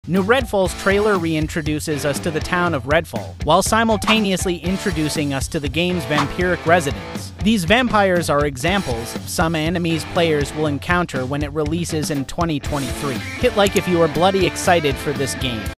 New Redfall's trailer reintroduces us to the town of Redfall, while simultaneously introducing us to the game's vampiric residents. These vampires are examples of some enemies players will encounter when it releases in 2023. Hit like if you are bloody excited for this game.